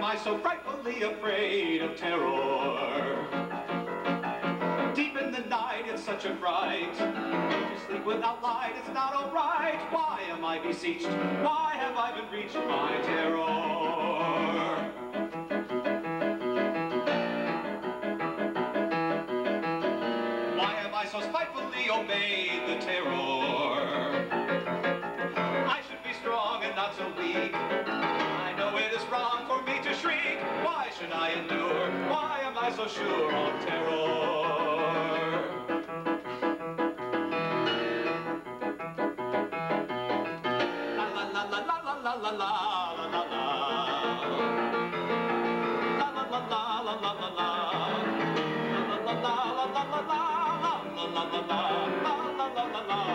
I so frightfully afraid of terror? Deep in the night, it's such a fright. To sleep without light, it's not all right. Why am I beseeched? Why have I been reached by terror? Why have I so spitefully obeyed the terror? I should be strong and not so weak. I know it is wrong for me to shriek. Why should I endure? Why am I so sure of terror? La la la la la la la la la la la. La la la la la la la la. La la la la la la la. La la la la la la la la la.